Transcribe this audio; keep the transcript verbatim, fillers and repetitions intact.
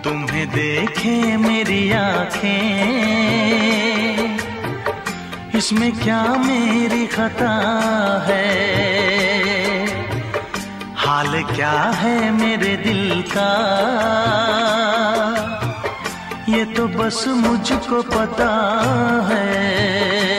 तुम्हें देखे मेरी आँखें, इसमें क्या मेरी खता है? हाल क्या है मेरे दिल का, ये तो बस मुझको पता है।